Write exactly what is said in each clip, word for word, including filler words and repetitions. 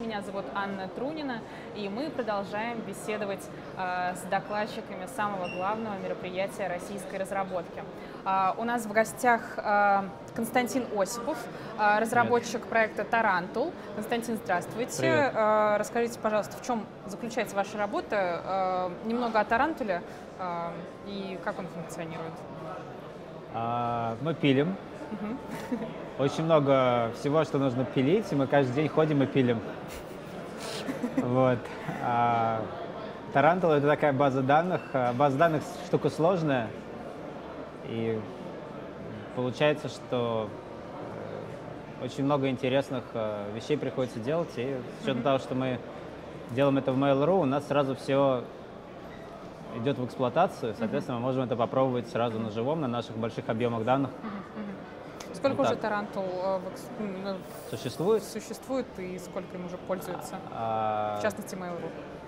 Меня зовут Анна Трунина, и мы продолжаем беседовать э, с докладчиками самого главного мероприятия российской разработки. Э, у нас в гостях э, Константин Осипов, э, разработчик Привет. проекта Tarantul. Константин, здравствуйте. Э, расскажите, пожалуйста, в чем заключается ваша работа, э, немного о Тарантуле э, и как он функционирует. А, мы пилим. Угу. Очень много всего, что нужно пилить, и мы каждый день ходим и пилим. Вот. Tarantul — это такая база данных. База данных — штука сложная, и получается, что очень много интересных вещей приходится делать, и с учетом того, что мы делаем это в Mail.ru, у нас сразу все идет в эксплуатацию, соответственно, мы можем это попробовать сразу на живом, на наших больших объемах данных. Сколько вот уже Tarantul э, существует? существует и сколько им уже пользуются, а, в частности Mail.ru?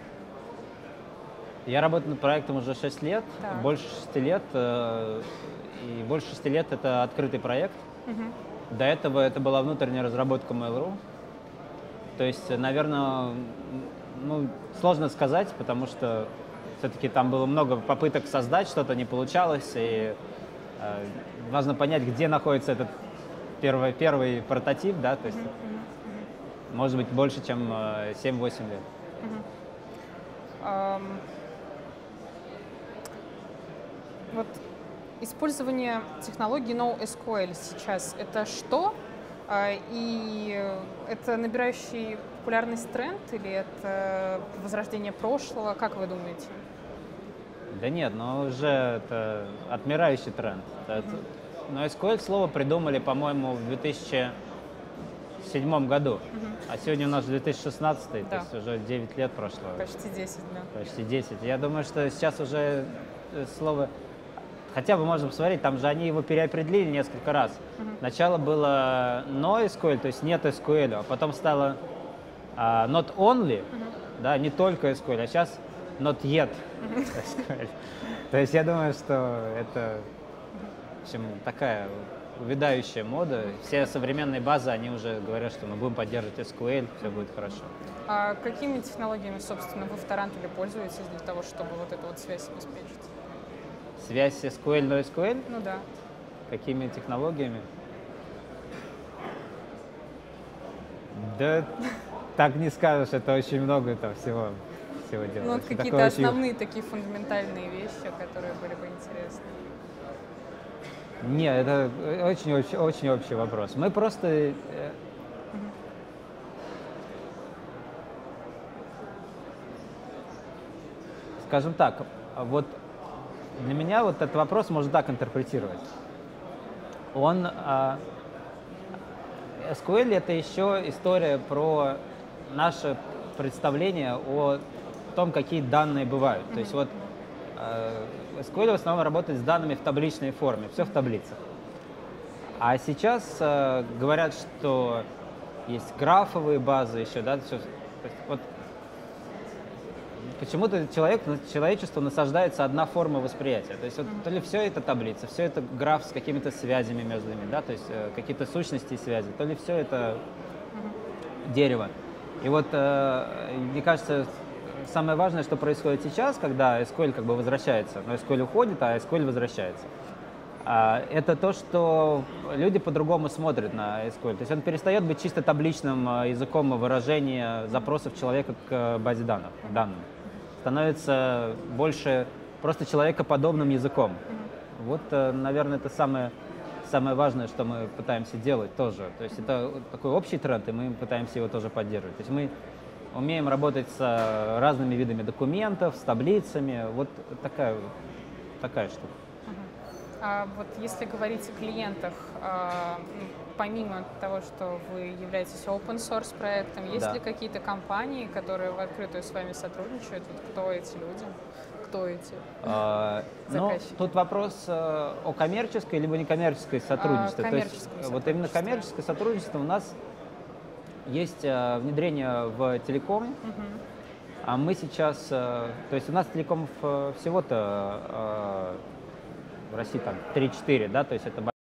Я работаю над проектом уже шесть лет, так. больше шести лет, э, и больше шести лет это открытый проект. Угу. До этого это была внутренняя разработка Mail.ru. То есть, наверное, ну, сложно сказать, потому что все-таки там было много попыток создать, что-то не получалось, и э, важно понять, где находится этот первый, первый прототип, да, то есть, uh-huh, uh-huh. может быть, больше, чем э, семь-восемь лет. Uh-huh. um, вот использование технологии NoSQL сейчас — это что? Uh, и это набирающий популярность тренд или это возрождение прошлого? Как вы думаете? Да нет, но уже это отмирающий тренд. Mm-hmm. NoSQL слово придумали, по-моему, в две тысячи седьмом году, mm-hmm. а сегодня у нас две тысячи шестнадцатый, да. То есть уже девять лет прошло. Почти десять, да. Почти десять. Я думаю, что сейчас уже слово... Хотя бы можем посмотреть, там же они его переопределили несколько раз. Mm-hmm. Сначала было NoSQL, то есть нет эс ку эль, а потом стало uh, not only, mm-hmm. да, не только эс ку эль, а сейчас not yet эс ку эль. То есть я думаю, что это, в общем, такая увядающая мода. Все современные базы, они уже говорят, что мы будем поддерживать эс ку эль, все будет хорошо. А какими технологиями, собственно, вы в Тарантуле пользуетесь для того, чтобы вот эту вот связь обеспечить? Связь эс ку эль на эс ку эль? Ну да. Какими технологиями? Да, так не скажешь, это очень много там всего. всего ну, вот какие-то основные очень... такие фундаментальные вещи, которые были бы интересны. Не, это очень, очень, очень общий вопрос. Мы просто... Uh-huh. Скажем так, вот для меня вот этот вопрос можно так интерпретировать. Он... эс ку эль — это еще история про наше представление о том, какие данные бывают. Mm-hmm. То есть вот э, эс ку эль в основном работает с данными в табличной форме, все в таблицах. А сейчас э, говорят, что есть графовые базы еще, да, все, вот, почему-то человек, человечество насаждается одна форма восприятия. То есть вот, mm-hmm. то ли все это таблица, все это граф с какими-то связями между ними, да, то есть э, какие-то сущности и связи, то ли все это mm-hmm. дерево. И вот, э, мне кажется, самое важное, что происходит сейчас, когда эс ку эль как бы возвращается, но эс ку эль уходит, а эс ку эль возвращается, э, это то, что люди по-другому смотрят на эс ку эль. То есть он перестает быть чисто табличным языком выражения запросов человека к базе данных, данным. Становится больше просто человекоподобным языком. Mm-hmm. Вот, наверное, это самое, самое важное, что мы пытаемся делать тоже. То есть это такой общий тренд, и мы пытаемся его тоже поддерживать. То есть мы умеем работать с разными видами документов, с таблицами. Вот такая, такая штука. Mm-hmm. А вот если говорить о клиентах, а, помимо того, что вы являетесь open source проектом, есть да. ли какие-то компании, которые в открытую с вами сотрудничают? Вот кто эти люди? Кто эти а, заказчики? Ну, тут вопрос а, о коммерческой либо некоммерческой сотрудничестве. А, То есть, вот именно коммерческое сотрудничество у нас есть а, внедрение в телеком. Угу. А мы сейчас, а, то есть у нас телекомов всего-то а, в России там три-четыре, да, то есть это